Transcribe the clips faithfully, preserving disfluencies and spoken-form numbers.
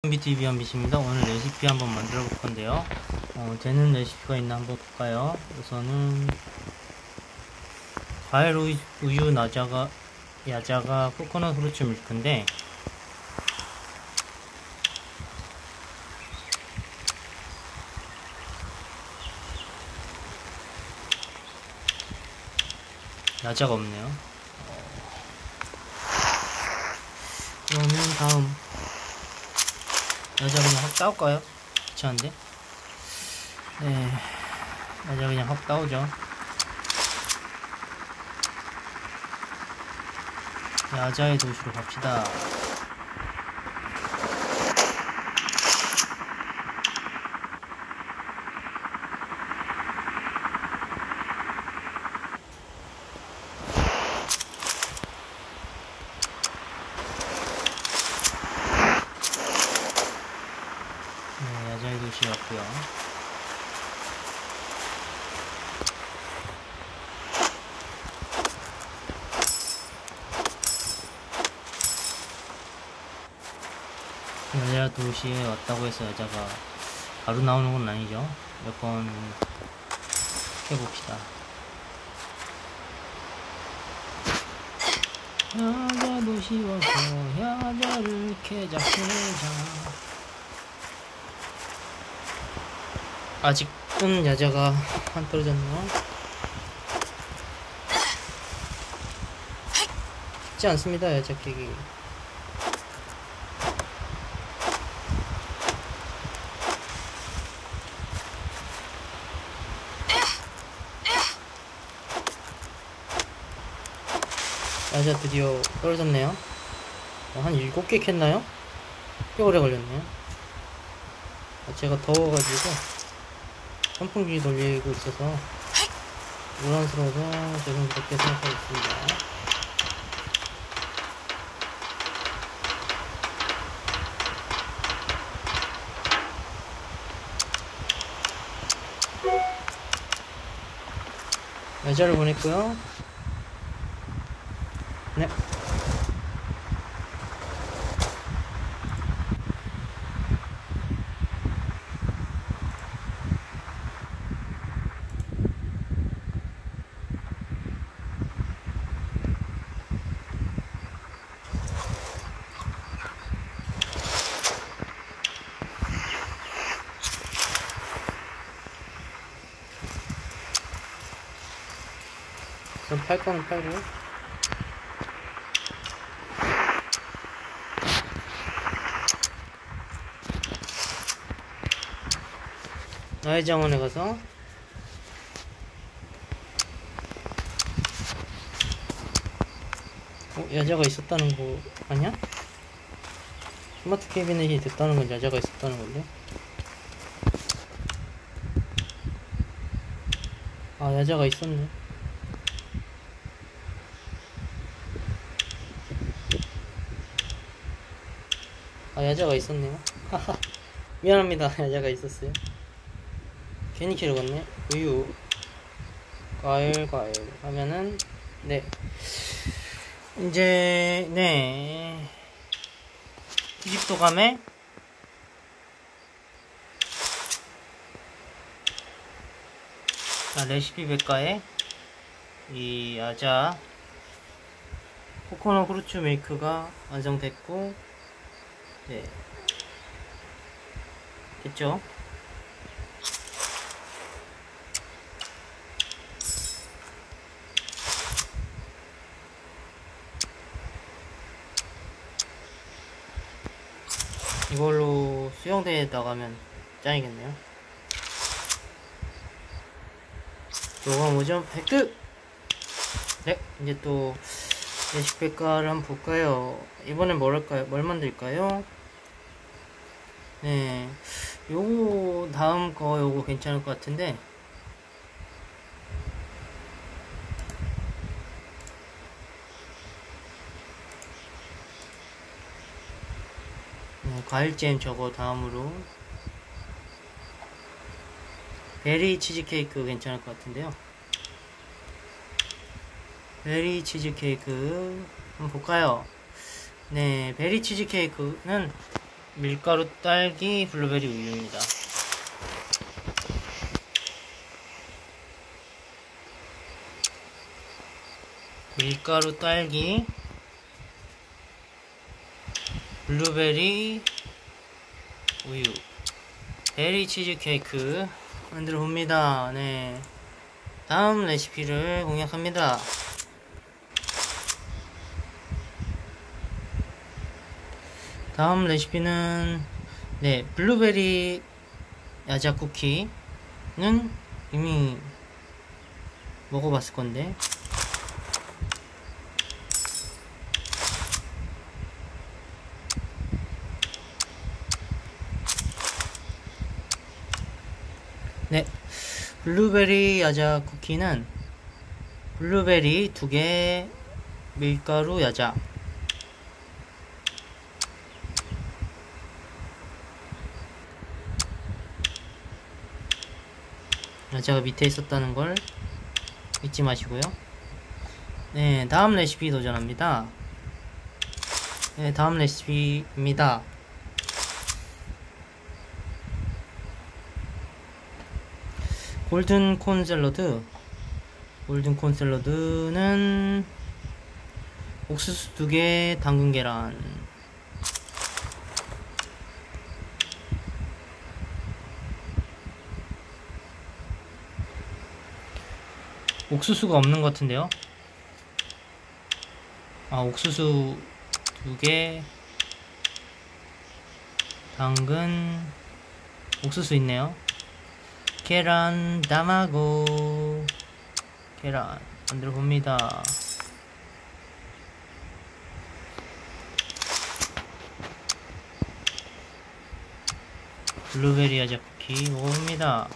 비티비 한빛입니다. 오늘 레시피 한번 만들어 볼 건데요. 어, 되는 레시피가 있나 한번 볼까요? 우선은 과일 우유, 우유 나자가 야자가 코코넛 후르츠 밀크인데 야자가 없네요. 어, 그러면 다음 야자 그냥 확 따올까요? 귀찮은데? 네, 야자 그냥 확 따오죠. 야자의 도시로 갑시다. 네, 야자의 도시 왔고요. 여자 도시에 왔다고 해서 여자가 바로 나오는 건 아니죠. 몇 번 해봅시다. 여자 도시 와서 여자를 캐자 캐자. 아직은 여자가 안 떨어졌네요. 쉽지 않습니다, 여자 캐기. 야자 드디어 떨어졌네요. 어, 한 일곱 개 캤나요? 꽤 오래 걸렸네요. 아, 제가 더워가지고 선풍기 돌리고 있어서 우란스러워서 저는 그렇게 생각하고 있습니다. 여자를 보냈고요. 네. 그럼 팔 거는 팔고. 나의 정원에 가서 어? 여자가 있었다는 거 아니야? 스마트 캐비넷이 됐다는 건 여자가 있었다는 건데? 아, 여자가 있었네. 아, 여자가 있었네요. 하하. 미안합니다. 여자가 있었어요. 괜히 키로 갔네. 우유 과일 과일 하면은 네 이제 네 이집도감에 자, 레시피 백과에 이 야자 코코넛 후르츠 밀크가 완성됐고 네 됐죠. 이걸로 수영대에 나가면 짱이겠네요. 요거 뭐죠? 획득! 네, 이제 또 레시피 백과를 한번 볼까요? 이번엔 뭘 할까요? 뭘 만들까요? 네, 요거 다음 거 요거 괜찮을 것 같은데 네, 과일잼 저거 다음으로 베리 치즈케이크 괜찮을 것 같은데요. 베리 치즈케이크 한번 볼까요? 네, 베리 치즈케이크는 밀가루, 딸기, 블루베리 우유입니다. 밀가루, 딸기, 블루베리 우유, 베리 치즈 케이크 만들어 봅니다. 네, 다음 레시피를 공략합니다. 다음 레시피는 네, 블루베리 야자 쿠키는 이미 먹어봤을 건데 네, 블루베리 야자 쿠키는 블루베리 두 개, 밀가루 야자, 야자가 밑에 있었다는 걸 잊지 마시고요. 네, 다음 레시피 도전합니다. 네, 다음 레시피입니다. 골든 콘 샐러드. 골든 콘 샐러드는 옥수수 두 개, 당근 계란, 옥수수가 없는 것 같은데요. 아, 옥수수 두 개, 당근, 옥수수 있네요. 계란, 다마고, 계란 만들어 봅니다. 블루베리 야자 쿠키 먹어봅니다.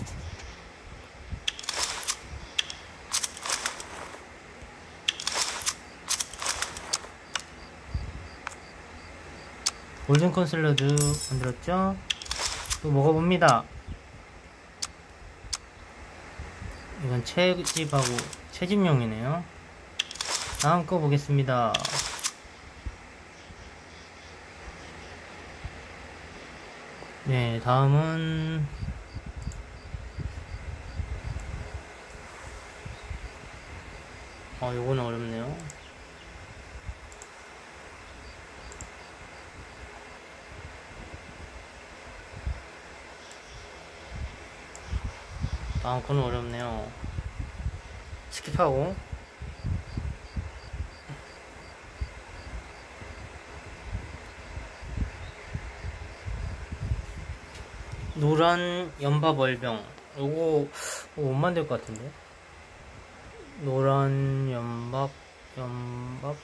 골든콘 샐러드 만들었죠? 또 먹어봅니다. 이건 채집하고 채집용이네요. 다음 거 보겠습니다. 네, 다음은 어, 요거는 어렵네요. 다음 거는 어렵네요. 스킵하고 노란 연밥 월병. 요거 못 만들 것 같은데. 노란 연밥 연밥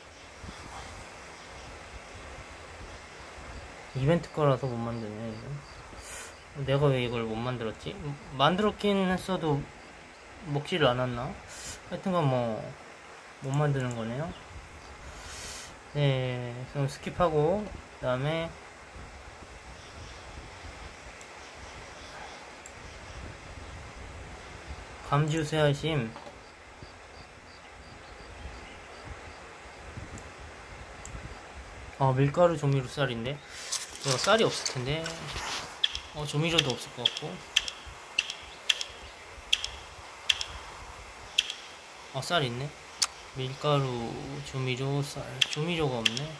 이벤트 거라서 못 만드네. 이거. 내가 왜 이걸 못 만들었지? 만들었긴 했어도 먹지를 않았나? 하여튼간 뭐 못 만드는 거네요. 네, 그럼 스킵하고 그 다음에 감주 새알심. 아, 밀가루 조미료 쌀인데 내가 쌀이 없을 텐데. 어, 조미료도 없을 것 같고. 아, 쌀 있네. 밀가루, 조미료, 쌀. 조미료가 없네.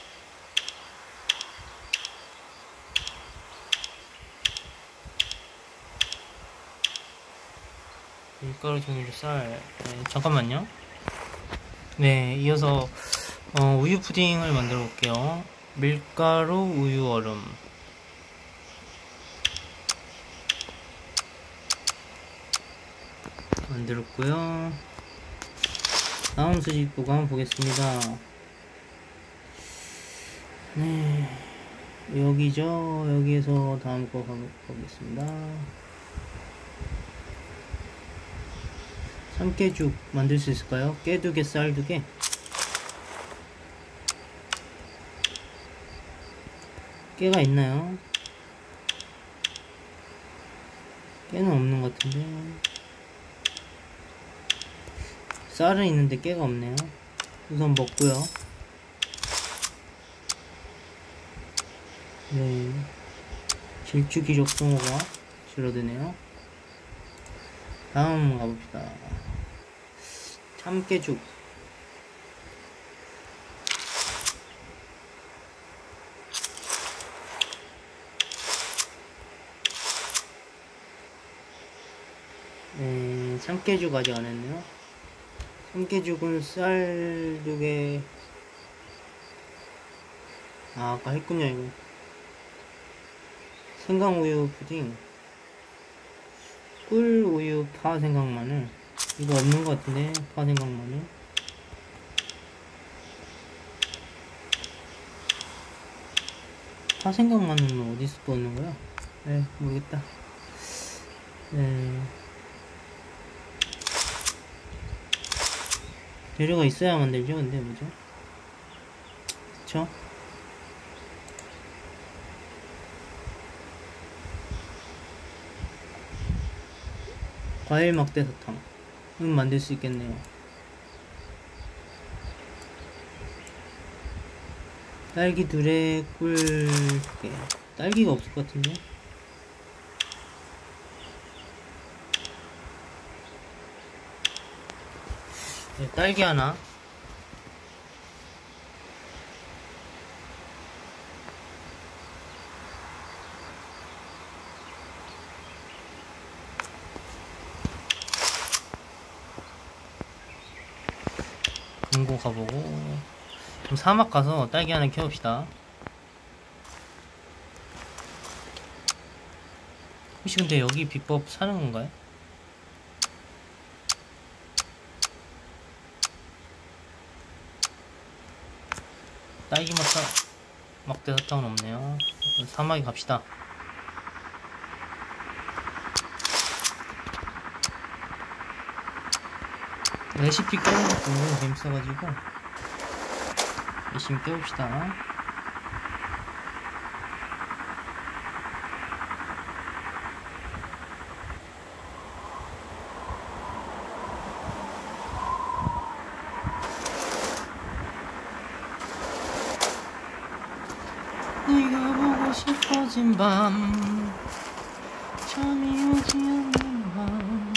밀가루, 조미료, 쌀. 네, 잠깐만요. 네, 이어서 어, 우유 푸딩을 만들어 볼게요. 밀가루, 우유, 얼음. 만들었고요. 다음 수집 보관 보겠습니다. 네, 여기죠. 여기에서 다음 거 가보겠습니다. 참깨죽 만들 수 있을까요? 깨 두 개, 쌀 두 개. 깨가 있나요? 깨는 없는 것 같은데. 쌀은 있는데 깨가 없네요. 우선 먹고요. 네, 질주기 적성호가 줄어드네요. 다음 가봅시다. 참깨죽. 네, 참깨죽 아직 안 했네요. 참깨죽은 쌀 두 개. 아, 아까 했군요, 이거. 생강우유 푸딩. 꿀, 우유, 파, 생강마늘. 이거 없는 것 같은데, 파, 생강마늘. 파, 생강마늘은 어디서 뽑는 거야? 네, 모르겠다. 네. 재료가 있어야 만들죠, 근데, 뭐죠? 그쵸? 과일 막대 사탕. 음, 만들 수 있겠네요. 딸기 둘에 꿀 두 개. 딸기가 없을 것 같은데? 네, 딸기 하나. 금고 가보고. 그럼 사막 가서 딸기 하나 키웁시다. 혹시 근데 여기 비법 사는 건가요? 딸기 맛사 막대 사탕은 없네요. 사막에 갑시다. 레시피 깨는 것도 너무 재밌어가지고 열심히 깨봅시다. 네가 보고 싶어진 밤, 잠이 오지 않는 밤.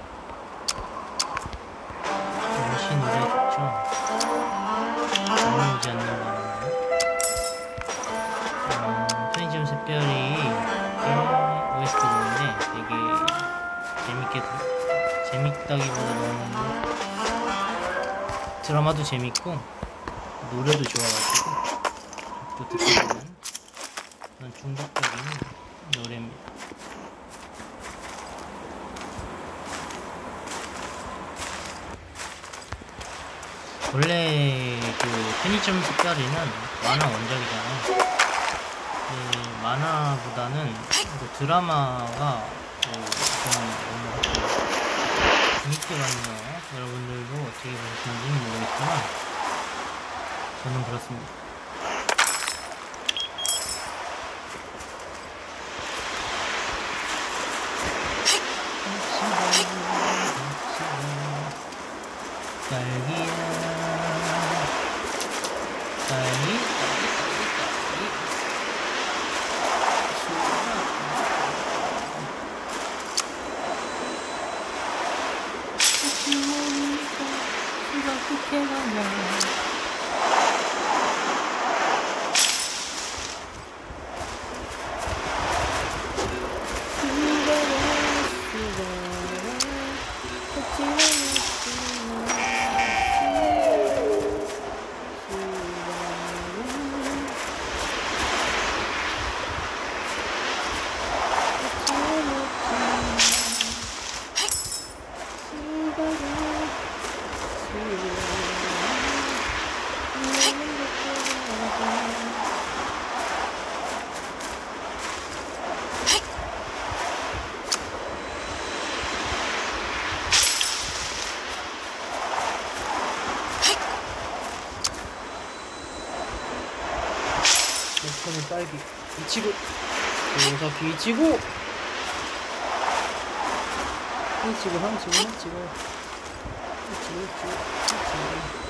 역시 노래 좋죠. 잠이 오지 않는 밤인데. 음, 편의점 샛별이 오에스티인데 되게 재밌게 들, 재밌다기보다 너무 드라마도 재밌고 노래도 좋아가지고 또 듣게 되는 그런 중독적인 노래입니다. 원래 그 편의점 샛별이는 만화 원작이잖아요. 그 만화보다는 그 드라마가 그 저는 너무 재밌게 봤네요. 여러분들도 어떻게 보시는지는 모르겠지만 저는 그렇습니다. 딸기야, 딸기, 딸기, 딸기, 딸기. 같이 먹으니까 수가 끝에 가냐. 저는 딸기 이치고 오사키 이치고 이치고 한치고 한치고 이치고 이치고 이치고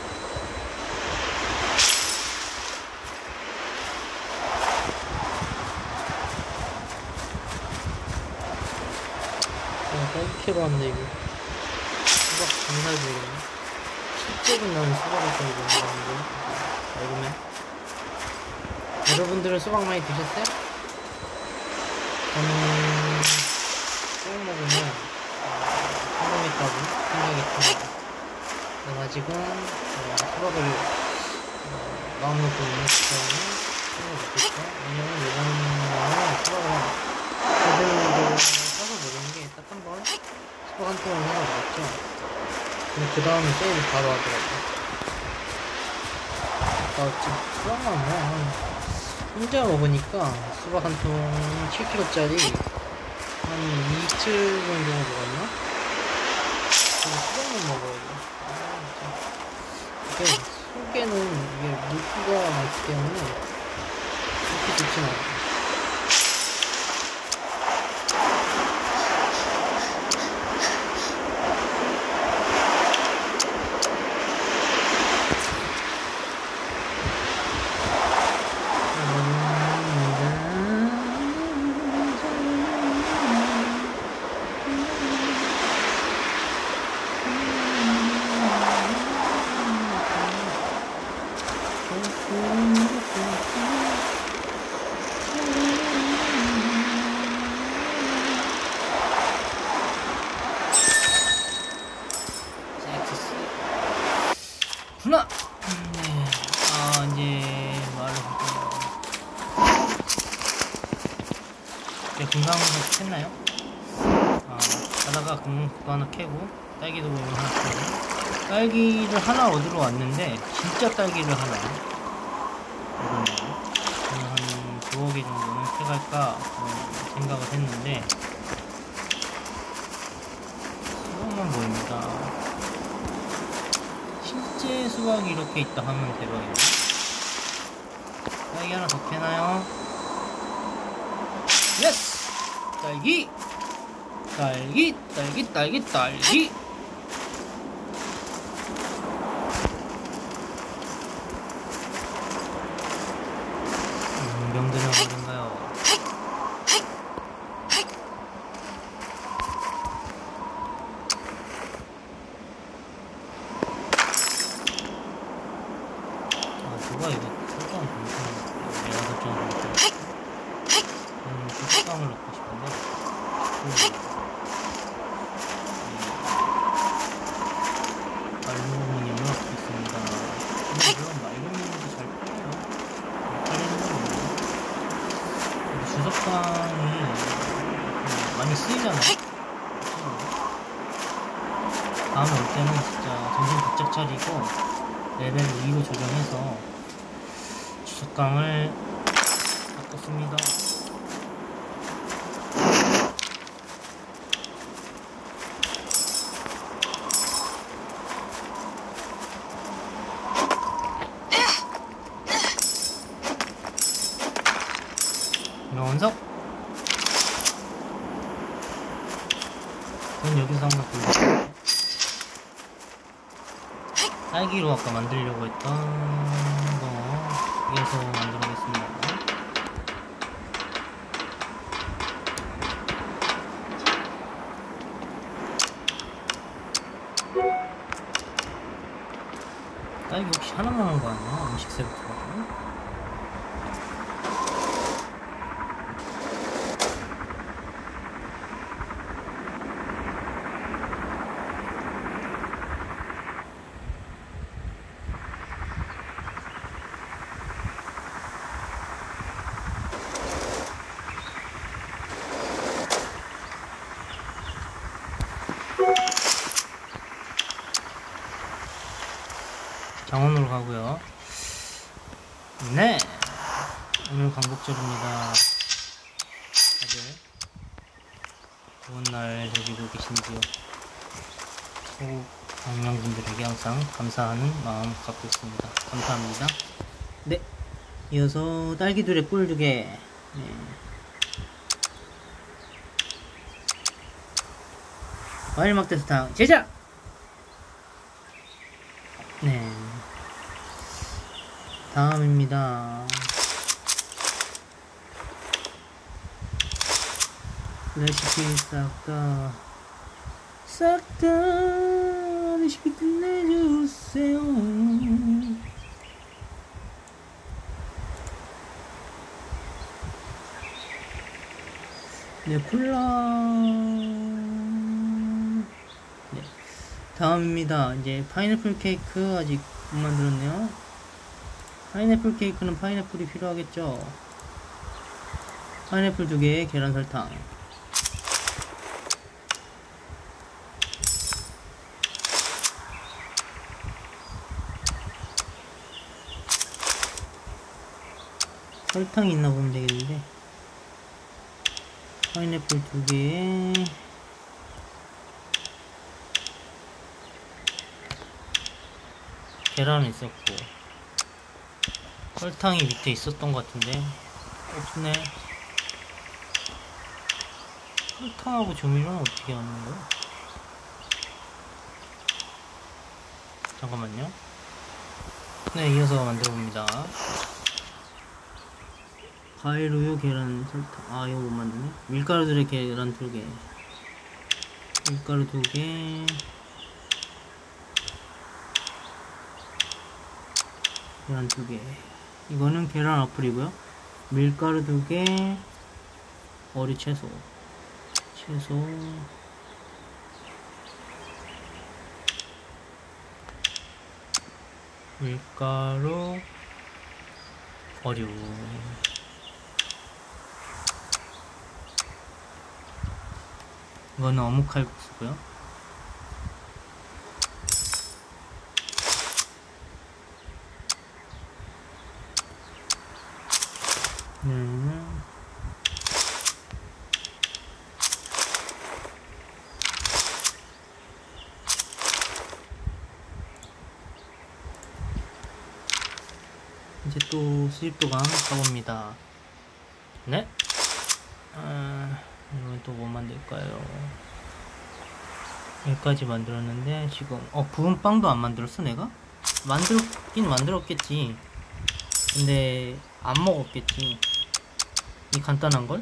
딸기 캐러 왔는데 이거 수박 장사해 보이겠네. 실제로 나는 수박을 잘 먹는데 알고면 여러분들은 수박 많이 드셨어요? 저는 수박 먹으면 성공했다고 생각이 듭니다. 그래가지고 어, 수박을 어, 마음 놓고 먹기 때문에 수박을 먹겠죠. 왜냐면 이번에는 수박을 제대로 사서 먹은 게 딱 한 번 수박 한 통을 사서 먹었죠. 근데 그 다음에 세일을 바로 하더라고요. 나 지금 수박만 뭐 혼자 먹으니까 수박 한 통 칠 킬로그램짜리 한 이틀 정도 먹었나? 그리고 수박만 먹어야 돼. 아, 진짜. 이게 속에는 이게 물기가 많기 때문에 그렇게 좋진 않아요. 구나! 네. 아, 이제 말을 볼게요. 제가 금강석 했나요? 아, 가다가 금강석 하나 캐고, 딸기도 보면 하나 캐고, 딸기를 하나 얻으러 왔는데, 진짜 딸기를 하나. 얻었네요. 저는 한 두어 개 정도는 캐갈까 어, 생각을 했는데, 수박만 보입니다. 실제 수박이 이렇게 있다 하면 대박이네. 딸기 하나 더 캐나요? 예스! 딸기! 딸기! 딸기! 딸기! 딸기! 음, 병들은 어딘가요? 누가 이거 설정 괜찮아? 내가 설정 괜찮아? 음, 수수깡을 넣고 싶은데 말루미늄을 넣고 있습니다. 근데 물론 말루미늄도 잘 팔려요. 팔리는 건 없네요. 주석깡이 많이 쓰이잖아요. 다음에 올 때는 진짜 정신 바짝 차리고 레벨 이로 조정해서 주석강을 바꿨습니다. 명원석? 전 여기서 한번 보여줄게요. 딸기로 아까 만들려고 했던 거 위에서 만들어 보겠습니다. 딸기 혹시 하나만 한 거 아니야? 음식 세트라고? 정원으로 가고요. 네, 오늘 광복절입니다. 다들 좋은 날 되시고 계신지요? 꼭 광명분들에게 항상 감사하는 마음 갖고 있습니다. 감사합니다. 네, 이어서 딸기둘의 꿀두개. 네. 과일 막대사탕 제작! 네, 다음입니다. 레시피 싹다 싹 다 레시피 끝내주세요. 네, 콜라. 네, 다음입니다. 이제 파인애플 케이크 아직 못 만들었네요. 파인애플 케이크는 파인애플이 필요하겠죠. 파인애플 두 개, 계란 설탕. 설탕이 있나 보면 되겠는데. 파인애플 두 개에 계란은 있었고 설탕이 밑에 있었던 것 같은데 없네. 설탕하고 조미료는 어떻게 하는 거야? 잠깐만요. 네, 이어서 만들어 봅니다. 과일, 우유, 계란, 설탕. 아, 이거 못 만드네. 밀가루들의 계란 두 개. 밀가루 두 개. 계란 두 개. 이거는 계란 어플이고요. 밀가루 두 개. 어리 채소. 채소. 밀가루. 어류. 이거는 어묵 칼국수고요. 음. 이제 또 수집도감 가봅니다. 네? 아, 이건 또 뭐 만들까요? 여기까지 만들었는데 지금 어 구운 빵도 안 만들었어 내가? 만들었긴 만들었겠지. 근데 안 먹었겠지. 이 간단한걸?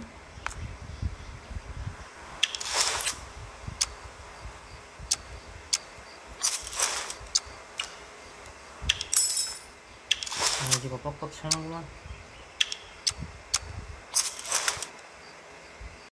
에너지가 빡빡 차는구만.